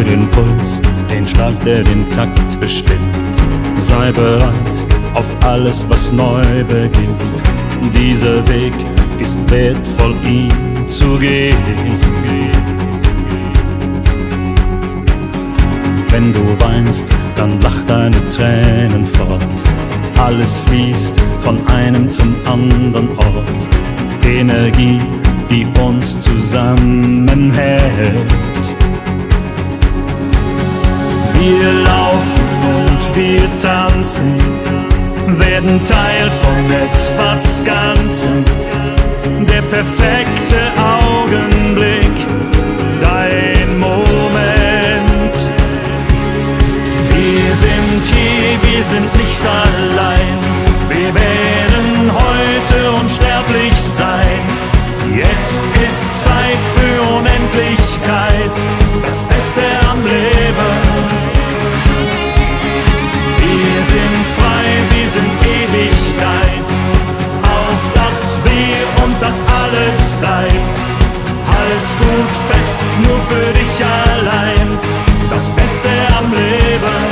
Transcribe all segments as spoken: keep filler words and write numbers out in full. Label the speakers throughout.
Speaker 1: Spür den Puls, den Schlag, der den Takt bestimmt. Sei bereit auf alles, was neu beginnt. Dieser Weg ist wertvoll, ihn zu gehen. Wenn du weinst, dann lach deine Tränen fort. Alles fließt von einem zum anderen Ort. Energie, die uns zusammenhält. Wir laufen und wir tanzen, werden Teil von etwas Ganzem. Der perfekte Augenblick, dein Moment. Wir sind hier, wir sind nicht allein. Wir werden heute unsterblich sein. Jetzt ist Zeit für Unendlichkeit, das Beste am Leben. Wir sind frei, wir sind Ewigkeit, auf das Wir und das alles bleibt. Halt's gut fest, nur für dich allein, das Beste am Leben.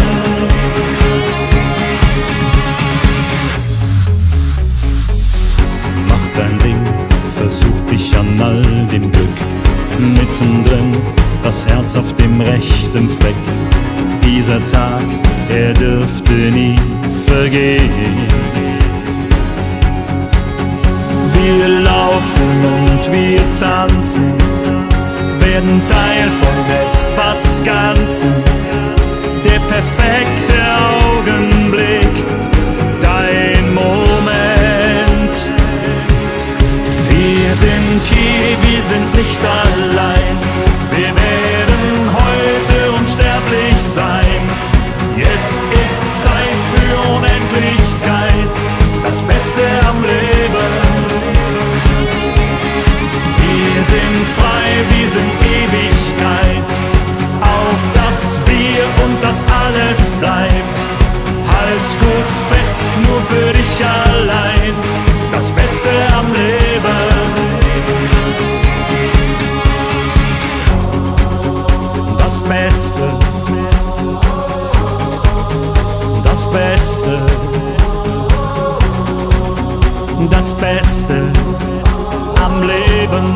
Speaker 1: Mach dein Ding, versuch dich an all dem Glück. Mittendrin, das Herz auf dem rechten Fleck. Dieser Tag, er dürfte nie vergehen. Wir laufen und wir tanzen, werden Teil von etwas Ganzem. Der perfekte Augenblick, dein Moment. Wir sind hier, wir sind nicht allein. Wir werden heute unsterblich sein. Jetzt ist Zeit für Unendlichkeit, das Beste am Leben. Wir sind frei, wir sind Ewigkeit, auf das Wir und das alles bleibt. Halt's gut fest, nur für dich allein, das Beste am Leben. Das Beste, das Beste, das Beste am Leben.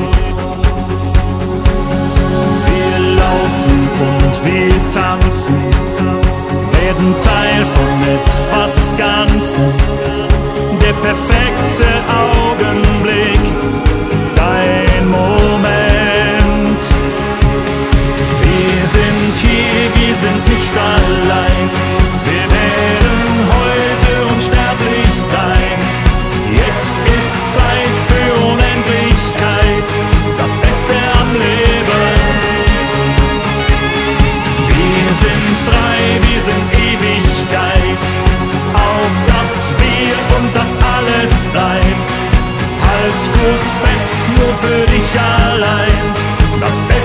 Speaker 1: Wir laufen und wir tanzen, werden Teil von etwas Ganzem. Der perfekte Augenblick, dein Moment. Wir sind hier, wir sind nicht allein. Wir werden heute unsterblich sein. Jetzt ist Zeit für Unendlichkeit, das Beste am Leben. Wir sind frei, wir sind Ewigkeit, auf das Wir und das alles bleibt. Halt's gut fest, nur für dich allein, das Beste